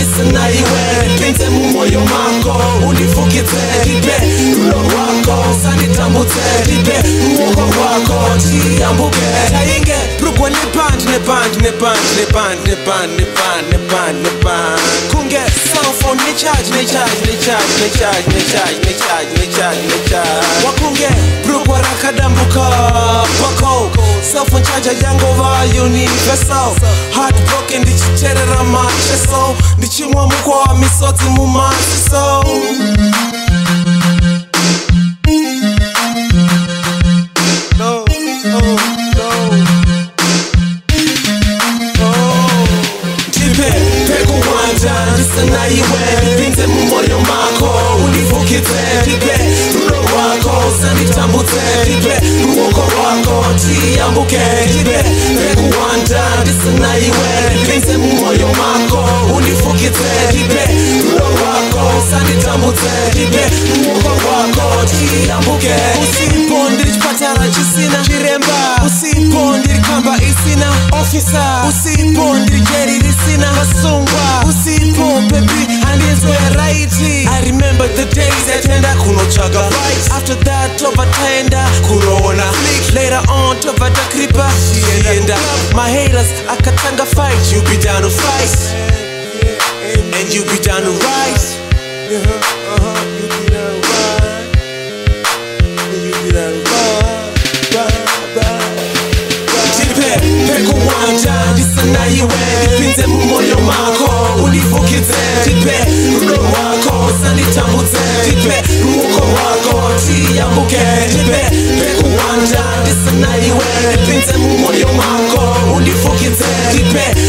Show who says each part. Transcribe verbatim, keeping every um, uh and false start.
Speaker 1: ndisina iwe ndipinze mumoyo mako undifukidze ndipe rudo rwako usanditambudze ndipe ruoko rwako tiyambuke tainge rugwa nepand nepand nepand nepand nepand nepand nepand nepand kunge cellphone necharge necharge necharge necharge necharge necharge necharge necharge wakunge rugwa rakadambuka pako cellphone charger yangova universal heartbroken ndichiterera macheso ndichimwa mukwa wa misodzi mumasiso no, no, no. Oh. Ndipe pekuwanda ndisina iwe ndipinze mumoyo mako undifukidze ndipe rudo rwako usanditambudze ndipe ruoko rwako tiyambuke ndipe pekuwanda ndisina iwe ndipinze mumoyo mako undifukidze ndipe rudo rwako usanditambudze ndipe ruoko rwako tiyambuke usipo ndiri chipatara chisina chiremba usipo ndiri kamba isina ofisa usipo ndiri jeri risina masungwa usipo baby handizwe raiti I remember the days atenda kunotsvaga fight after that tobva taenda kunoona later on tobva takripa tienda my haters akatanga fight you be down to fight and you be down to rise uh-huh, you be down to rise you be down to rise pekuwanda ndisina iwe ndipinze mumoyo mako undifukidze ndipe rudo rwako usanditambudze ndipe ruoko rwako tiyambuke ndipe pekuwanda ndisina iwe ndipinze mumoyo mako undifukidze ndipe